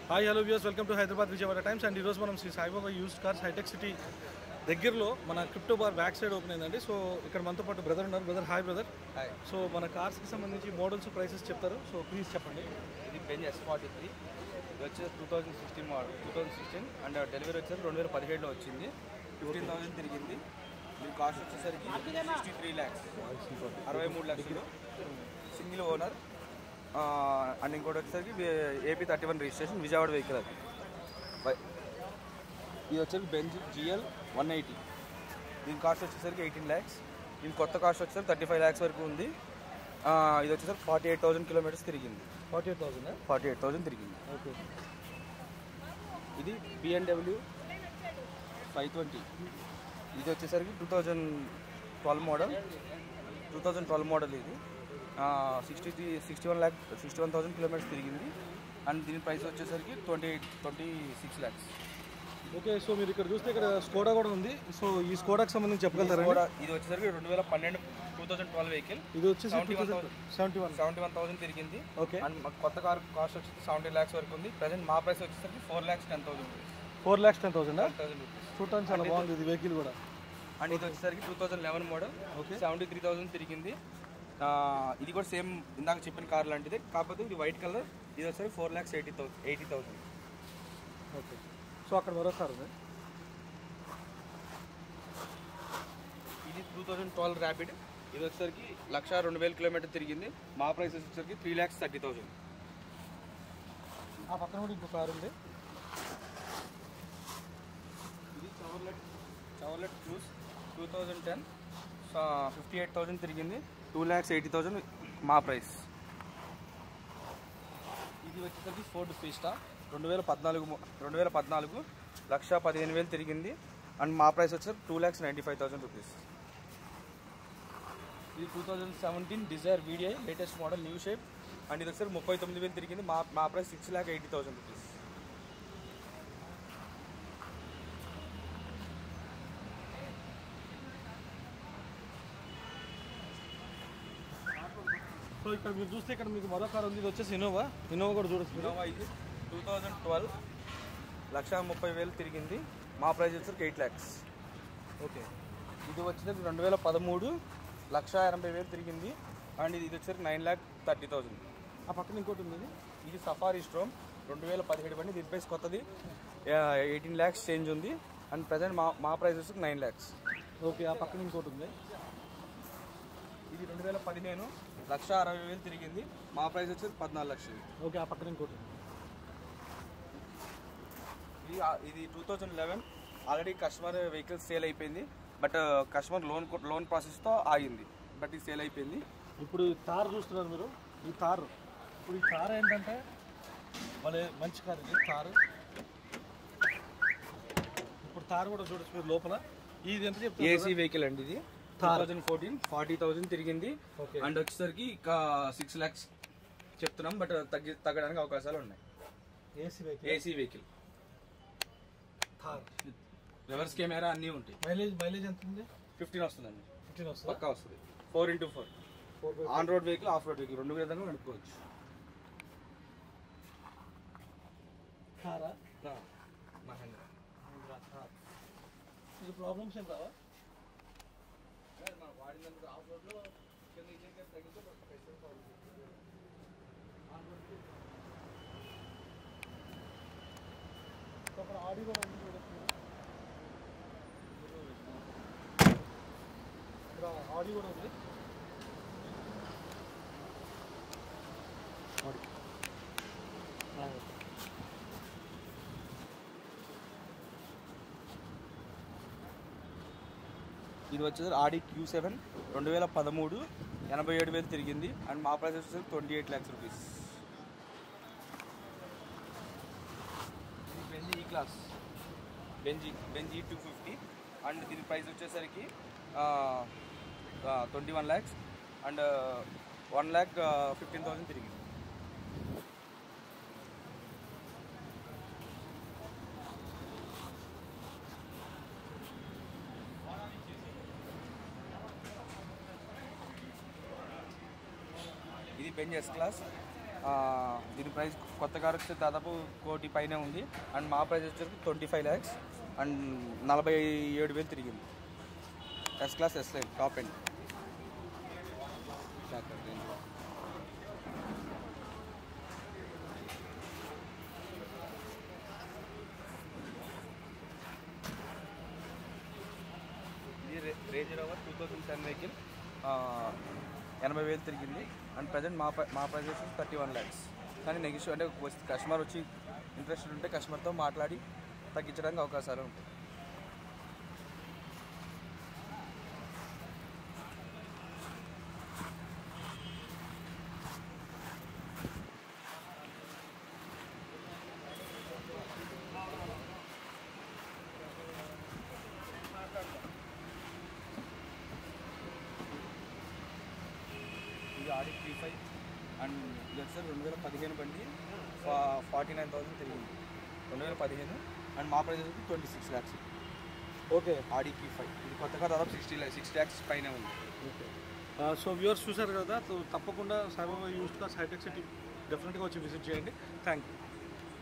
Hi hello viewers, welcome to Hyderabad Vijayawada Times. And ఈరోజు మనం Shri Saibaba used cars Hitech City దగ్గరలో మన crypto bar back side open అయిందండి. So ఇక్కడ మనతో పాటు బ్రదర్ ఉన్నారు. Brother hi brother. Hi. So మన కార్స్కి సంబంధించి మోడల్స్ ప్రైసెస్ చెప్తారు. సో ప్లీజ్ చెప్పండి. ఇది బెంజ్ S43, ఇది వచ్చేసి 2016 మోడల్, 2016 అండ్ డెలివరీ వచ్చేసి 2017లో వచ్చింది. 15,000 తిరిగింది. మీ కాస్ట్ వచ్చేసరికి 63 lakhs, 63 లక్షలు. సింగిల్ ఓనర్ అండ్ ఇంకోటి వచ్చేసరికి AP 31 రిజిస్ట్రేషన్, విజయవాడ వెహికల్. అది ఇది వచ్చేసి బెంజ్ GL 180. దీని కాస్ట్ వచ్చేసరికి 18 lakhs. దీని కొత్త కాస్ట్ వచ్చేసరికి 35 lakhs వరకు ఉంది. ఇది వచ్చేసరికి 48,000 కిలోమీటర్స్ తిరిగింది. 48,000 తిరిగింది. ఓకే. ఇది BMW 520. ఇది వచ్చేసరికి 2012 మోడల్. ఇది 61,000 కిలోమీటర్స్ తిరిగింది. అండ్ దీని ప్రైస్ వచ్చేసరికి 26 lakhs. ఓకే. సో మీరు ఇక్కడ చూస్తే ఇక్కడ స్కోడా కూడా ఉంది. సో ఈ స్కోడాకి సంబంధించి చెప్పగలుగుతారా? ఇది వచ్చేసరికి 2012 వెహికల్. ఇది వచ్చేసి 71,000 తిరిగింది. ఓకే. అండ్ కొత్త కార్ కాస్ట్ వచ్చేసి 70 lakhs వరకు ఉంది. ప్రజెంట్ మా ప్రైస్ వచ్చేసరికి 4,10,000 రూపీస్. 4,10,000 చూడటానికి చాలా బాగుంది ఇది వెహికల్ కూడా. అండ్ ఇది వచ్చేసరికి 2011 మోడల్. ఓకే. 73,000 తిరిగింది. ఇది కూడా సేమ్ ఇందాక చెప్పిన కార్ లాంటిది, కాకపోతే ఇది వైట్ కలర్. ఇది వచ్చేసరికి 4,80,000. ఓకే. సో అక్కడ మరో కార్ ఉంది. ఇది 2012 ర్యాపిడ్. ఇది వచ్చేసరికి 1,02,000 కిలోమీటర్ తిరిగింది. మా ప్రైస్ వచ్చేసరికి 3,30,000. ఆ పక్కన కూడా ఇంకో కార్ ఉంది. ఇది చవర్లెట్ క్రూజ్ 2010, 58,000 తిరిగింది. 2,80,000 మా ప్రైస్. ఇది వచ్చేసరికి ఫోర్డ్ ఫీస్టా 2014, 1,15,000 తిరిగింది. అండ్ మా ప్రైస్ వచ్చేసరికి 2,95,000 రూపీస్. ఇది 2017 Dzire VDI latest model, new shape. And ఇది వచ్చేసరికి 39,000 తిరిగింది. మా ప్రైస్ 6,80,000 రూపీస్. సో ఇక్కడ మీరు చూస్తే ఇక్కడ మీకు మరో కార్ ఉంది. ఇది వచ్చేసి ఇన్నోవా కూడా చూడొచ్చు. ఇన్నోవా ఇది 2012, 1,30,000 తిరిగింది. మా ప్రైస్ వచ్చేసరికి 8 lakhs. ఓకే. ఇది వచ్చేసరికి 2013, 1,80,000 తిరిగింది. అండ్ ఇది వచ్చేసరికి 9,30,000. ఆ పక్కన ఇంకోటి ఉంది. ఇది సఫారీ స్ట్రోమ్ 2017 బండి. దీని ప్రైస్ కొత్తది 18 lakhs చేంజ్ ఉంది. అండ్ ప్రజెంట్ మా ప్రైస్ వచ్చేసరికి 9 lakhs. ఓకే. ఆ పక్కన ఇంకోటి ఉంది. ఇది 2015, 1,60,000 తిరిగింది. మా ప్రైస్ వచ్చేసి 14 లక్షలు. ఓకే. ఆ పక్కన ఇంకోటి ఉంది. ఇది 2011 ఆల్రెడీ కస్టమర్ వెహికల్ సేల్ అయిపోయింది. బట్ కస్టమర్ లోన్ ప్రాసెస్తో ఆగింది. బట్ ఇది సేల్ అయిపోయింది. ఇప్పుడు ఈ తార్ చూస్తున్నారు మీరు. ఈ తార్ ఏంటంటే వాళ్ళే మంచి కార్. ఇది తార్. ఇప్పుడు తార్ కూడా చూడొచ్చు మీరు లోపల. ఇది ఎంత చెప్తారు? AC వెహికల్ అండి. ఇది 2014, 40,000 తిరిగింది. అండ్ వచ్చేసరికి 6 lakhs చెప్తున్నాం. బట్ తగ్గడానికి అవకాశాలు ఉన్నాయి. AC vehicle. రివర్స్ కెమెరా అన్నీ ఉంటాయి. మైలేజ్ ఎంత ఉంది? 15 వస్తుందండి. 15 వస్తుంది. పక్కా వస్తుంది. 4x4 on road vehicle, off road vehicle రెండు విధంగా నడుపుకోవచ్చు. మహేంద్ర ఇది ప్రాబ్లమ్స్ ఏం రావా? వాడినందుకు ఆఫ్ రోడ్లో తగ్గితే అక్కడ ఆడి కూడా ఉంది చూడొచ్చు. ఇక్కడ ఆడి కూడా ఉంది. ఇది వచ్చేసి ఆడి Q7 2013, 87,000 తిరిగింది. అండ్ మా ప్రైస్ వచ్చేసి 28 lakhs రూపీస్. ఇది Benz E class, Benz E250. And దీని ప్రైస్ వచ్చేసరికి 21 lakhs అండ్ 1,15,000 తిరిగింది. ఇది బెంజ్ S క్లాస్ దీని ప్రైస్ కొత్త కార్ వచ్చి దాదాపు 1 కోటి పైనే ఉంది. అండ్ మా ప్రైస్ వచ్చేసరికి 25 lakhs అండ్ 47,000 తిరిగింది. S class S line top end. ఇది రేంజ్ రోవర్ 2010 వెహికల్ 80,000 తిరిగింది. అండ్ ప్రజెంట్ మా ప్రైస్ వచ్చి 31 lakhs. కానీ నెగిటివ్ అంటే కస్టమర్ వచ్చి ఇంట్రెస్టెడ్ ఉంటే కస్టమర్తో మాట్లాడి తగ్గించడానికి అవకాశాలు ఉంటాయి. ఇది ఆడి Q5 అండ్ ఇది వచ్చేసరికి 2015 బండి 49,000 తిరిగింది. 2015 అండ్ మా ప్రైస్ వచ్చి 26 lakhs. ఓకే. ఆడి Q5 ఇది కొత్తగా దాదాపు 6 lakhs పైన ఉంది. ఓకే. సో వ్యూవర్స్ చూసారు కదా, తప్పకుండా Saibaba used cars Hitech City డెఫినెట్గా వచ్చి విజిట్ చేయండి. Thank you.